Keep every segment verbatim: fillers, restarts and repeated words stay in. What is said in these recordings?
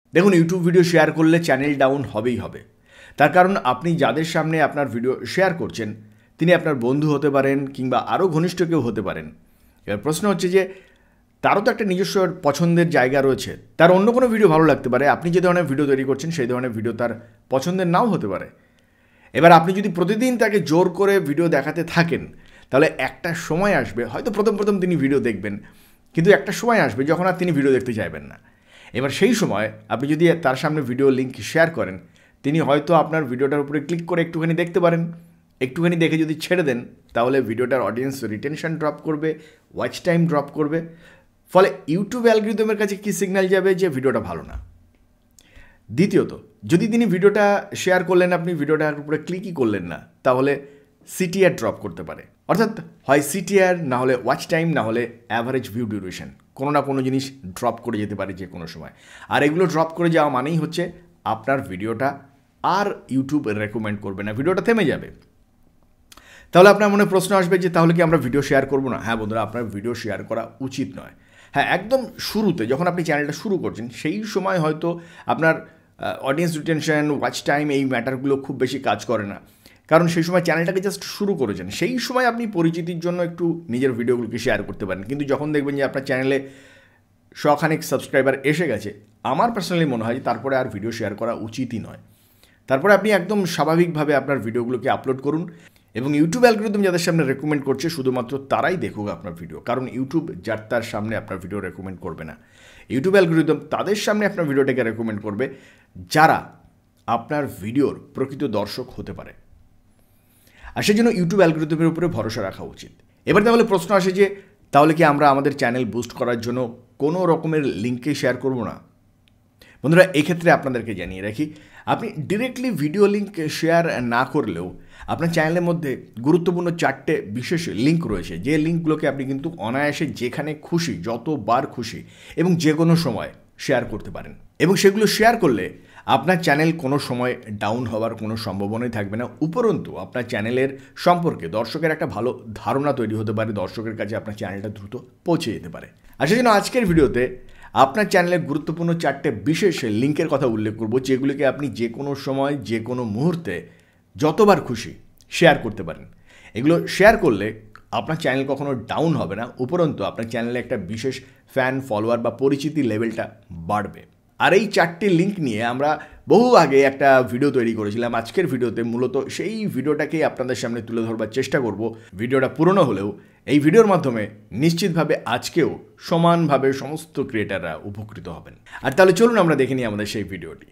দেখুন, YouTube video share করলে channel down হবেই হবে। তার কারণ আপনি যাদের সামনে আপনার ভিডিও শেয়ার করছেন তিনি আপনার বন্ধু হতে পারেন কিংবা আরও ঘনিষ্ঠ কেউ হতে পারেন। এবার প্রশ্ন হচ্ছে যে তারও তো একটা নিজস্ব পছন্দের জায়গা রয়েছে, তার অন্য কোনো ভিডিও ভালো লাগতে পারে, আপনি যে ধরনের ভিডিও তৈরি করছেন সেই ধরনের ভিডিও তার পছন্দের নাও হতে পারে। এবার আপনি যদি প্রতিদিন তাকে জোর করে ভিডিও দেখাতে থাকেন তাহলে একটা সময় আসবে, হয়তো প্রথম প্রথম তিনি ভিডিও দেখবেন, কিন্তু একটা সময় আসবে যখন আর তিনি ভিডিও দেখতে চাইবেন না। এবার সেই সময় আপনি যদি তার সামনে ভিডিও লিঙ্ক শেয়ার করেন, তিনি হয়তো আপনার ভিডিওটার উপরে ক্লিক করে একটুখানি দেখতে পারেন, একটুখানি দেখে যদি ছেড়ে দেন তাহলে ভিডিওটার অডিয়েন্স রিটেনশন ড্রপ করবে, ওয়াচ টাইম ড্রপ করবে, ফলে ইউটিউব অ্যালগরিদমের কাছে কী সিগন্যাল যাবে যে ভিডিওটা ভালো না। দ্বিতীয়ত, যদি তিনি ভিডিওটা শেয়ার করলেন, আপনি ভিডিওটার উপরে ক্লিকই করলেন না, তাহলে সিটিআর ড্রপ করতে পারে। অর্থাৎ হয় সিটিআর, না হলে ওয়াচ টাইম, না হলে অ্যাভারেজ ভিউ ডিউরেশন, কোনো না কোনো জিনিস ড্রপ করে যেতে পারে যে কোনো সময়। আর এগুলো ড্রপ করে যাওয়া মানেই হচ্ছে আপনার ভিডিওটা আর ইউটিউব রেকমেন্ড করবে না, ভিডিওটা থেমে যাবে। তাহলে আপনার মনে প্রশ্ন আসবে যে তাহলে কি আমরা ভিডিও শেয়ার করবো না? হ্যাঁ বন্ধুরা, আপনার ভিডিও শেয়ার করা উচিত নয়। হ্যাঁ, একদম শুরুতে যখন আপনি চ্যানেলটা শুরু করছেন সেই সময় হয়তো আপনার অডিয়েন্স রিটেনশন, ওয়াচ টাইম এই ম্যাটারগুলো খুব বেশি কাজ করে না, কারণ সেই সময় চ্যানেলটাকে জাস্ট শুরু করেছেন। সেই সময় আপনি পরিচিতির জন্য একটু নিজের ভিডিওগুলোকে শেয়ার করতে পারেন, কিন্তু যখন দেখবেন যে আপনার চ্যানেলে শখানেক সাবস্ক্রাইবার এসে গেছে, আমার পার্সোনালি মনে হয় যে তারপরে আর ভিডিও শেয়ার করা উচিতই নয়। তারপরে আপনি একদম স্বাভাবিকভাবে আপনার ভিডিওগুলোকে আপলোড করুন এবং ইউটিউব অ্যালগরিদম যাদের সামনে রেকমেন্ড করছে শুধুমাত্র তারাই দেখুক আপনার ভিডিও, কারণ ইউটিউব যার তার সামনে আপনার ভিডিও রেকমেন্ড করবে না। ইউটিউব অ্যালগরিদম তাদের সামনে আপনার ভিডিওটাকে রেকমেন্ড করবে যারা আপনার ভিডিওর প্রকৃত দর্শক হতে পারে। আর সেই জন্য ইউটিউব অ্যালগরিদমের উপরে ভরসা রাখা উচিত। এবার তাহলে প্রশ্ন আসে যে তাহলে কি আমরা আমাদের চ্যানেল বুস্ট করার জন্য কোনো রকমের লিঙ্কে শেয়ার করব না? বন্ধুরা, এক্ষেত্রে আপনাদেরকে জানিয়ে রাখি, আপনি ডিরেক্টলি ভিডিও লিঙ্ক শেয়ার না করলেও আপনার চ্যানেলের মধ্যে গুরুত্বপূর্ণ চারটে বিশেষ লিঙ্ক রয়েছে, যে লিঙ্কগুলোকে আপনি কিন্তু অনায়াসে যেখানে খুশি, যতবার খুশি এবং যে কোনো সময় শেয়ার করতে পারেন। এবং সেগুলো শেয়ার করলে আপনার চ্যানেল কোনো সময় ডাউন হওয়ার কোনো সম্ভাবনাই থাকবে না। উপরন্তু আপনার চ্যানেলের সম্পর্কে দর্শকের একটা ভালো ধারণা তৈরি হতে পারে, দর্শকের কাছে আপনার চ্যানেলটা দ্রুত পৌঁছে যেতে পারে। আর সেই জন্য আজকের ভিডিওতে আপনার চ্যানেলের গুরুত্বপূর্ণ চারটে বিশেষ লিঙ্কের কথা উল্লেখ করব, যেগুলিকে আপনি যে কোনো সময়, যে কোনো মুহূর্তে, যতবার খুশি শেয়ার করতে পারেন। এগুলো শেয়ার করলে আপনার চ্যানেল কখনো ডাউন হবে না, উপরন্তু আপনার চ্যানেলে একটা বিশেষ ফ্যান ফলোয়ার বা পরিচিতি লেভেলটা বাড়বে। আর এই চারটি লিঙ্ক নিয়ে আমরা বহু আগে একটা ভিডিও তৈরি করেছিলাম। আজকের ভিডিওতে মূলত সেই ভিডিওটাকেই আপনাদের সামনে তুলে ধরবার চেষ্টা করব। ভিডিওটা পুরনো হলেও এই ভিডিওর মাধ্যমে নিশ্চিতভাবে আজকেও সমানভাবে সমস্ত ক্রিয়েটাররা উপকৃত হবেন। আর তাহলে চলুন আমরা দেখে নিই আমাদের সেই ভিডিওটি।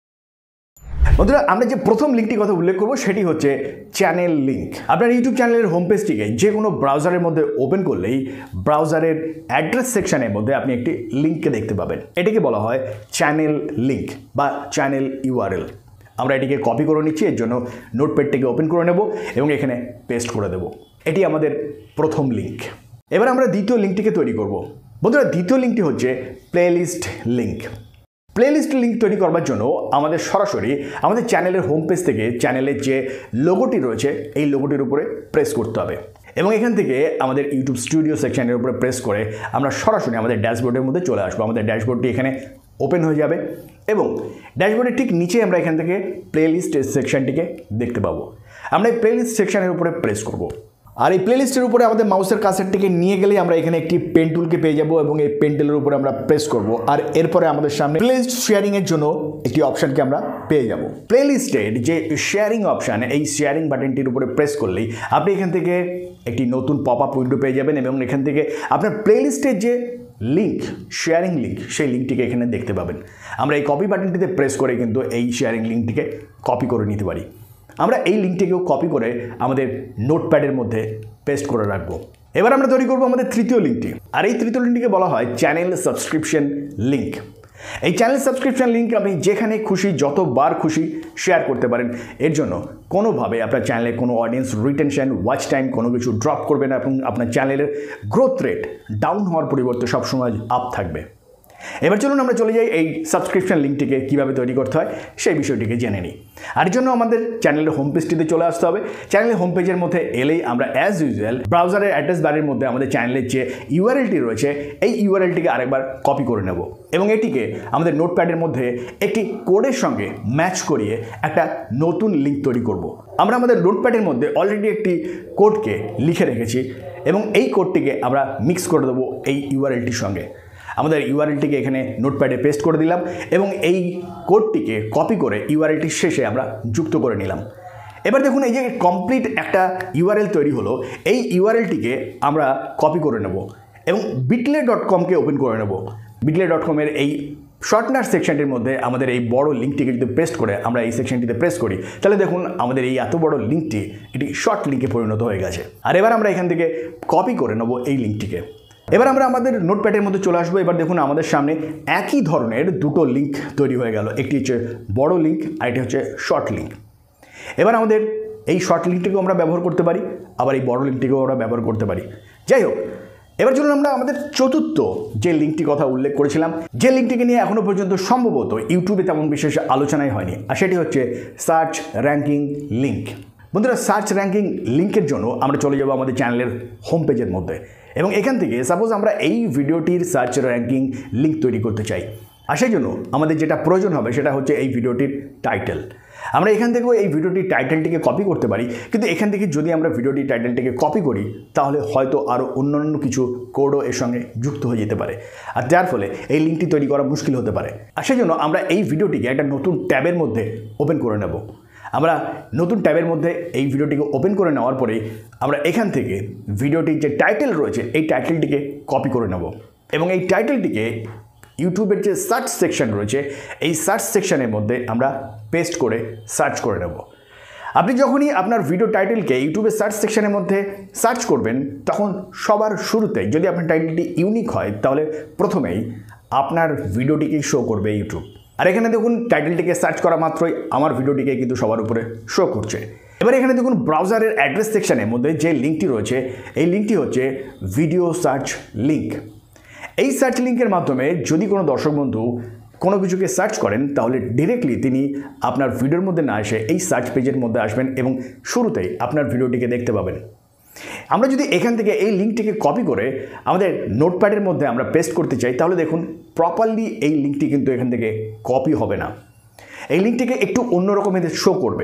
বন্ধুরা, আমরা যে প্রথম লিঙ্কটির কথা উল্লেখ করবো সেটি হচ্ছে চ্যানেল লিঙ্ক। আপনার ইউটিউব চ্যানেলের হোম পেজটিকে যে কোনো ব্রাউজারের মধ্যে ওপেন করলেই ব্রাউজারের অ্যাড্রেস সেকশনের মধ্যে আপনি একটি লিঙ্ককে দেখতে পাবেন। এটিকে বলা হয় চ্যানেল লিঙ্ক বা চ্যানেল ইউআরএল। আমরা এটিকে কপি করে নিচ্ছি, এর জন্য নোটপ্যাডটিকে ওপেন করে নেব এবং এখানে পেস্ট করে দেব। এটি আমাদের প্রথম লিঙ্ক। এবার আমরা দ্বিতীয় লিঙ্কটিকে তৈরি করব। বন্ধুরা, দ্বিতীয় লিঙ্কটি হচ্ছে প্লেলিস্ট লিঙ্ক। প্লেলিস্ট লিঙ্ক তৈরি করবার জন্য আমাদের সরাসরি আমাদের চ্যানেলের হোম পেজ থেকে চ্যানেলের যে লোগোটি রয়েছে এই লোগোটির উপরে প্রেস করতে হবে এবং এখান থেকে আমাদের ইউটিউব স্টুডিও সেকশনের উপরে প্রেস করে আমরা সরাসরি আমাদের ড্যাশবোর্ডের মধ্যে চলে আসবো। আমাদের ড্যাশবোর্ডটি এখানে ওপেন হয়ে যাবে এবং ড্যাশবোর্ডের ঠিক নিচে আমরা এখান থেকে প্লেলিস্ট সেকশনটিকে দেখতে পাবো। আমরা এই প্লেলিস্ট সেকশনের উপরে প্রেস করব। আর এই প্লেলিস্টের উপরে আমাদের মাউসের কার্সারটিকে নিয়ে গেলেই আমরা এখানে একটি পেন টুলকে পেয়ে যাব এবং এই পেন টুলের উপরে আমরা প্রেস করব। আর এরপরে আমাদের সামনে প্লেলিস্ট শেয়ারিংয়ের জন্য একটি অপশানকে আমরা পেয়ে যাব। প্লেলিস্টের যে শেয়ারিং অপশান, এই শেয়ারিং বাটনটির উপরে প্রেস করলেই আপনি এখান থেকে একটি নতুন পপ আপ উইন্ডো পেয়ে যাবেন এবং এখান থেকে আপনার প্লেলিস্টের যে লিঙ্ক, শেয়ারিং লিঙ্ক, সেই লিঙ্কটিকে এখানে দেখতে পাবেন। আমরা এই কপি বাটনটিতে প্রেস করে কিন্তু এই শেয়ারিং লিঙ্কটিকে কপি করে নিতে পারি। আমরা এই লিঙ্কটিকেও কপি করে আমাদের নোটপ্যাডের মধ্যে পেস্ট করে রাখবো। এবার আমরা তৈরি করবো আমাদের তৃতীয় লিঙ্কটি। আর এই তৃতীয় লিঙ্কটিকে বলা হয় চ্যানেল সাবস্ক্রিপশন লিঙ্ক। এই চ্যানেল সাবস্ক্রিপশন লিঙ্ক আপনি যেখানে খুশি, যতবার খুশি শেয়ার করতে পারেন। এর জন্য কোনোভাবে আপনার চ্যানেলে কোনো অডিয়েন্স রিটেনশন, ওয়াচ টাইম কোনো কিছু ড্রপ করবে না এবং আপনার চ্যানেলের গ্রোথ রেট ডাউন হওয়ার পরিবর্তে সবসময় আপ থাকবে। এবার চলুন আমরা চলে যাই এই সাবস্ক্রিপশন লিঙ্কটিকে কীভাবে তৈরি করতে হয় সেই বিষয়টিকে জেনে নিই। আর এর জন্য আমাদের চ্যানেলের হোম পেজটিতে চলে আসতে হবে। চ্যানেলের হোম পেজের মধ্যে এলেই আমরা অ্যাজ ইউজুয়াল ব্রাউজারের অ্যাড্রেস বারের মধ্যে আমাদের চ্যানেলের যে ইউআরএলটি রয়েছে এই ইউআরএলটিকে আরেকবার কপি করে নেব এবং এটিকে আমাদের নোটপ্যাডের মধ্যে একটি কোডের সঙ্গে ম্যাচ করিয়ে একটা নতুন লিঙ্ক তৈরি করব। আমরা আমাদের নোটপ্যাডের মধ্যে অলরেডি একটি কোডকে লিখে রেখেছি এবং এই কোডটিকে আমরা মিক্স করে দেবো এই ইউআরএলটির সঙ্গে। আমাদের ইউআরএলটিকে এখানে নোটপ্যাডে পেস্ট করে দিলাম এবং এই কোডটিকে কপি করে ইউআরএলটির শেষে আমরা যুক্ত করে নিলাম। এবার দেখুন এই যে কমপ্লিট একটা ইউআরএল তৈরি হলো, এই ইউআরএলটিকে আমরা কপি করে নেব এবং বিটলে ডট কমকে ওপেন করে নেব। বিটলে ডট কমের এই শর্টনার সেকশনটির মধ্যে আমাদের এই বড় লিঙ্কটিকে যদি পেস্ট করে আমরা এই সেকশনটিতে প্রেস করি তাহলে দেখুন আমাদের এই এত বড় লিঙ্কটি এটি শর্ট লিঙ্কে পরিণত হয়ে গেছে। আর এবার আমরা এখান থেকে কপি করে নেব এই লিঙ্কটিকে। এবার আমরা আমাদের নোটপ্যাডের মধ্যে চলে আসবো। এবার দেখুন আমাদের সামনে একই ধরনের দুটো লিঙ্ক তৈরি হয়ে গেল, একটি হচ্ছে বড় লিঙ্ক আর এটি হচ্ছে শর্ট লিঙ্ক। এবার আমাদের এই শর্ট লিঙ্কটিকেও আমরা ব্যবহার করতে পারি, আবার এই বড় লিঙ্কটিকেও আমরা ব্যবহার করতে পারি। যাই হোক, এবার চলুন আমরা আমাদের চতুর্থ যে লিঙ্কটি কথা উল্লেখ করেছিলাম, যে লিঙ্কটিকে নিয়ে এখনও পর্যন্ত সম্ভবত ইউটিউবে তেমন বিশেষ আলোচনাই হয়নি, আর সেটি হচ্ছে সার্চ র্যাঙ্কিং লিঙ্ক। বন্ধুরা, সার্চ র্যাঙ্কিং লিঙ্কের জন্য আমরা চলে যাব আমাদের চ্যানেলের হোম পেজের মধ্যে এবং এখান থেকে সাপোজ আমরা এই ভিডিওটির সার্চ র্যাঙ্কিং লিঙ্ক তৈরি করতে চাই, আর সেই জন্য আমাদের যেটা প্রয়োজন হবে সেটা হচ্ছে এই ভিডিওটির টাইটেল। আমরা এখান থেকেও এই ভিডিওটির টাইটেলটিকে কপি করতে পারি, কিন্তু এখান থেকে যদি আমরা ভিডিওটির টাইটেলটিকে কপি করি তাহলে হয়তো আরও অন্যান্য কিছু কোডও এর সঙ্গে যুক্ত হয়ে যেতে পারে, আর যার ফলে এই লিঙ্কটি তৈরি করা মুশকিল হতে পারে। আর সেই জন্য আমরা এই ভিডিওটিকে একটা নতুন ট্যাবের মধ্যে ওপেন করে নেব। আমরা নতুন ট্যাবের মধ্যে এই ভিডিওটিকে ওপেন করে নেওয়ার পরে আমরা এখান থেকে ভিডিওটির যে টাইটেল রয়েছে এই টাইটেলটিকে কপি করে নেব এবং এই টাইটেলটিকে ইউটিউবের যে সার্চ সেকশন রয়েছে এই সার্চ সেকশনের মধ্যে আমরা পেস্ট করে সার্চ করে নেব। আপনি যখনই আপনার ভিডিও টাইটেলকে ইউটিউবের সার্চ সেকশনের মধ্যে সার্চ করবেন তখন সবার শুরুতেই যদি আপনার টাইটেলটি ইউনিক হয় তাহলে প্রথমেই আপনার ভিডিওটিকেই শো করবে ইউটিউব। আর এখানে দেখুন টাইটেলটিকে সার্চ করা মাত্রই আমার ভিডিওটিকে কিন্তু সবার উপরে শো করছে। এবার এখানে দেখুন ব্রাউজারের অ্যাড্রেস সেকশনের মধ্যে যে লিঙ্কটি রয়েছে এই লিঙ্কটি হচ্ছে ভিডিও সার্চ লিঙ্ক। এই সার্চ লিঙ্কের মাধ্যমে যদি কোনো দর্শক বন্ধু কোনো কিছুকে সার্চ করেন তাহলে ডিরেক্টলি তিনি আপনার ভিডিওর মধ্যে না এসে এই সার্চ পেজের মধ্যে আসবেন এবং শুরুতেই আপনার ভিডিওটিকে দেখতে পাবেন। আমরা যদি এখান থেকে এই লিঙ্কটিকে কপি করে আমাদের নোটপ্যাডের মধ্যে আমরা পেস্ট করতে চাই তাহলে দেখুন প্রপারলি এই লিঙ্কটি কিন্তু এখান থেকে কপি হবে না, এই লিঙ্কটিকে একটু অন্যরকম এদের শো করবে।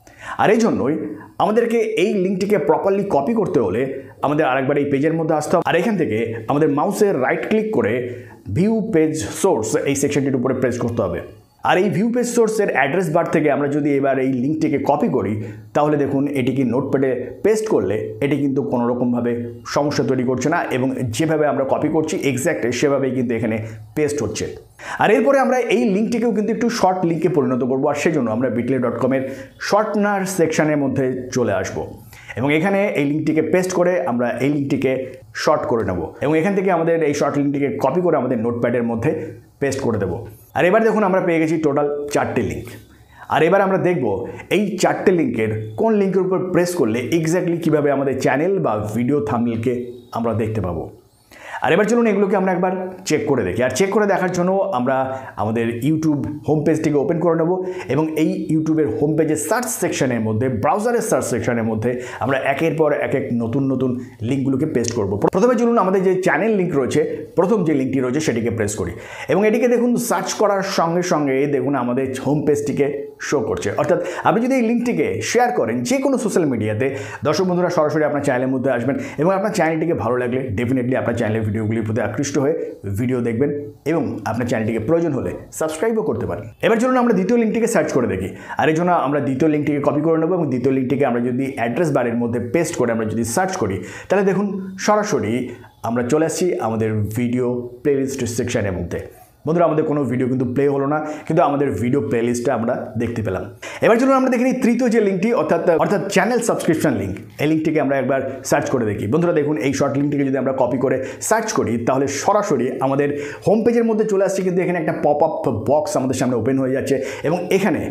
আর এই জন্যই আমাদেরকে এই লিঙ্কটিকে প্রপারলি কপি করতে হলে আমাদের আরেকবার এই পেজের মধ্যে আসতে হবে আর এখান থেকে আমাদের মাউসের রাইট ক্লিক করে ভিউ পেজ সোর্স এই সেকশনটির উপরে প্রেস করতে হবে। আর এই ভিউ পেজ সোর্সের অ্যাড্রেস বার থেকে আমরা যদি এবার এই লিঙ্কটিকে কপি করি তাহলে দেখুন এটিকে নোটপ্যাডে পেস্ট করলে এটি কিন্তু কোনো রকমভাবে সমস্যা তৈরি করছে না এবং যেভাবে আমরা কপি করছি এক্স্যাক্ট সেভাবেই কিন্তু এখানে পেস্ট হচ্ছে। আর এরপরে আমরা এই লিঙ্কটিকেও কিন্তু একটু শর্ট লিঙ্কে পরিণত করবো, আর সেজন্য আমরা বিটলে ডট কমের শর্টনার সেকশনের মধ্যে চলে আসবো এবং এখানে এই লিঙ্কটিকে পেস্ট করে আমরা এই লিঙ্কটিকে শর্ট করে নেব এবং এখান থেকে আমাদের এই শর্ট লিঙ্কটিকে কপি করে আমাদের নোটপ্যাডের মধ্যে পেস্ট করে দেবো। আর এবার দেখুন আমরা পেয়ে গেছি টোটাল চারটে লিঙ্ক। আর এবার আমরা দেখব এই চারটে লিঙ্কের কোন লিঙ্কের উপর প্রেস করলে এক্স্যাক্টলি কীভাবে আমাদের চ্যানেল বা ভিডিও থাম্বনেলকে আমরা দেখতে পাবো। আর এবার চলুন এগুলোকে আমরা একবার চেক করে দেখি। আর চেক করে দেখার জন্য আমরা আমাদের ইউটিউব হোম পেজটিকে ওপেন করে নেব এবং এই ইউটিউবের হোম পেজের সার্চ সেকশনের মধ্যে ব্রাউজারের সার্চ সেকশনের মধ্যে আমরা একের পর এক এক নতুন নতুন লিঙ্কগুলোকে পেস্ট করব। প্রথমে চলুন আমাদের যে চ্যানেল লিঙ্ক রয়েছে প্রথম যে লিঙ্কটি রয়েছে সেটিকে প্রেস করি এবং এটিকে দেখুন সার্চ করার সঙ্গে সঙ্গে দেখুন আমাদের হোম পেজটিকে শো করছে। অর্থাৎ আপনি যদি এই লিঙ্কটিকে শেয়ার করেন যে কোনো সোশ্যাল মিডিয়াতে দর্শক বন্ধুরা সরাসরি আপনার চ্যানেলের মধ্যে আসবেন এবং আপনার চ্যানেলটিকে ভালো লাগলে ডেফিনেটলি আপনার চ্যানেলের ভিডিওগুলির প্রতি আকৃষ্ট হয়ে ভিডিও দেখবেন এবং আপনার চ্যানেলটিকে প্রয়োজন হলে সাবস্ক্রাইবও করতে পারেন। এবার চলুন আমরা দ্বিতীয় লিঙ্কটিকে সার্চ করে দেখি। আর এই জন্য আমরা দ্বিতীয় লিঙ্কটিকে কপি করে নেব এবং দ্বিতীয় লিঙ্কটিকে আমরা যদি অ্যাড্রেস বারের মধ্যে পেস্ট করে আমরা যদি সার্চ করি তাহলে দেখুন সরাসরি আমরা চলে আসছি আমাদের ভিডিও প্লেলিস্ট সেকশনের মধ্যে। বন্ধুরা আমাদের কোনো ভিডিও কিন্তু প্লে হলো না, কিন্তু আমাদের ভিডিও প্লেলিস্টে আমরা দেখতে পেলাম। এবার চলুন আমরা দেখি তৃতীয় যে লিঙ্কটি অর্থাৎ অর্থাৎ চ্যানেল সাবস্ক্রিপশন লিঙ্ক, এই লিঙ্কটিকে আমরা একবার সার্চ করে দেখি। বন্ধুরা দেখুন এই শর্ট লিঙ্কটিকে যদি আমরা কপি করে সার্চ করি তাহলে সরাসরি আমাদের হোম পেজের মধ্যে চলে আসছে, কিন্তু এখানে একটা পপ আপ বক্স আমাদের সামনে ওপেন হয়ে যাচ্ছে এবং এখানে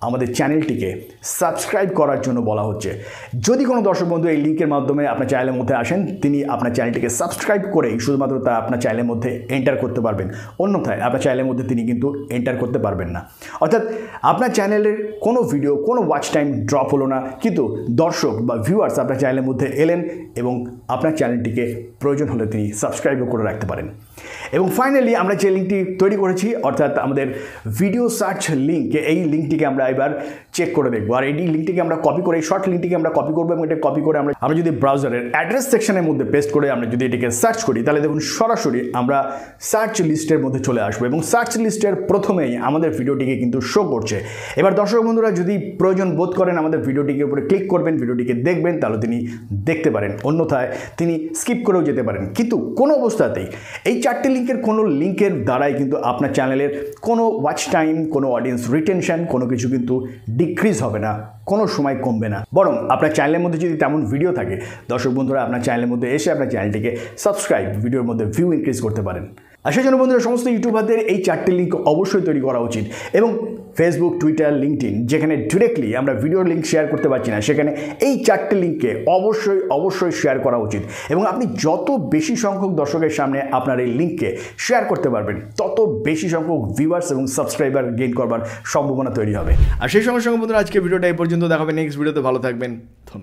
আমাদের চ্যানেলটিকে সাবস্ক্রাইব করার জন্য বলা হচ্ছে। যদি কোনো দর্শক বন্ধু এই লিঙ্কের মাধ্যমে আপনার চ্যানেলের মধ্যে আসেন, তিনি আপনার চ্যানেলটিকে সাবস্ক্রাইব করেই শুধুমাত্র তা আপনার চ্যানেলের মধ্যে এন্টার করতে পারবেন, অন্যথায় আপনার চ্যানেলের মধ্যে তিনি কিন্তু এন্টার করতে পারবেন না। অর্থাৎ আপনার চ্যানেলের কোনো ভিডিও, কোনো ওয়াচ টাইম ড্রপ হলো না, কিন্তু দর্শক বা ভিউয়ার্স আপনার চ্যানেলের মধ্যে এলেন এবং আপনার চ্যানেলটিকে প্রয়োজন হলে তিনি সাবস্ক্রাইবও করে রাখতে পারেন। এবং ফাইনালি আমরা যে লিঙ্কটি তৈরি করেছি, অর্থাৎ আমাদের ভিডিও সার্চ লিঙ্ক, এই লিঙ্কটিকে আমরা এবার চেক করে দেখবো। আর এই লিঙ্কটিকে আমরা কপি করে, এই শর্ট লিঙ্কটিকে আমরা কপি করবো এবং এটা কপি করে আমরা আমরা যদি ব্রাউজারের অ্যাড্রেস সেকশনের মধ্যে পেস্ট করে আমরা যদি এটিকে সার্চ করি, তাহলে দেখুন সরাসরি আমরা সার্চ লিস্টের মধ্যে চলে আসবো এবং সার্চ লিস্টের প্রথমেই আমাদের ভিডিওটিকে কিন্তু শো করছে। এবার দর্শক বন্ধুরা যদি প্রয়োজন বোধ করেন আমাদের ভিডিওটিকে উপরে ক্লিক করবেন, ভিডিওটিকে দেখবেন, তাহলে তিনি দেখতে পারেন, অন্যথায় তিনি স্কিপ করেও যেতে পারেন। কিন্তু কোনো অবস্থাতেই এই চারটি লিঙ্কের কোনো লিঙ্কের দ্বারাই কিন্তু আপনার চ্যানেলের কোনো ওয়াচ টাইম, কোনো অডিয়েন্স রিটেনশন, কোনো কিছু কিন্তু ডিক্রিজ হবে না, কোনো সময় কমবে না। বরং আপনার চ্যানেলের মধ্যে যদি তেমন ভিডিও থাকে, দর্শক বন্ধুরা আপনার চ্যানেলের মধ্যে এসে আপনার চ্যানেলটিকে সাবস্ক্রাইব, ভিডিওর মধ্যে ভিউ ইনক্রিজ করতে পারেন। আর সেই জন্য বন্ধুরা সমস্ত ইউটিউবারদের এই চারটি লিঙ্ক অবশ্যই তৈরি করা উচিত এবং ফেসবুক, টুইটার, লিঙ্কডইন, যেখানে ডিরেক্টলি আমরা ভিডিওর লিঙ্ক শেয়ার করতে পারছি না, সেখানে এই চারটি লিঙ্ককে অবশ্যই অবশ্যই শেয়ার করা উচিত। এবং আপনি যত বেশি সংখ্যক দর্শকের সামনে আপনার এই লিঙ্ককে শেয়ার করতে পারবেন, তত বেশি সংখ্যক ভিউয়ার্স এবং সাবস্ক্রাইবার গেইন করবার সম্ভাবনা তৈরি হবে। আর সেই সঙ্গে সঙ্গে বন্ধুরা আজকে ভিডিওটা এই পর্যন্ত, দেখাবে নেক্সট ভিডিওতে। ভালো থাকবেন।